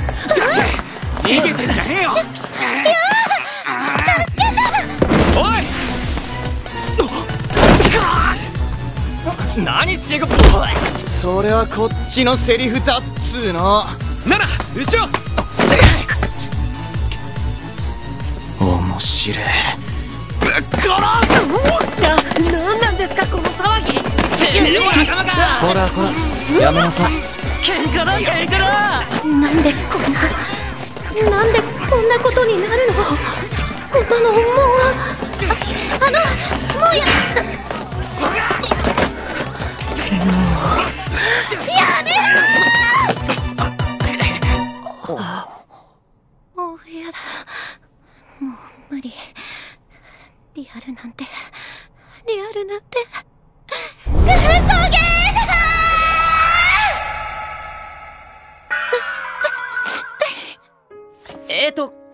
逃げてんじゃねえよ。おい、何しやがっ。 それはこっちのセリフだっつーの。 なら後ろ。 面白い。 ぶっ殺す。 なんなんですかこの騒ぎ。 てめえも仲間か。 ほらほら、やめなさい。 喧嘩だ喧嘩だ。 なんでこんなことになるの。こんなのもうもうやめろー。もうやだ。もう無理。リアルなんて嘘げー。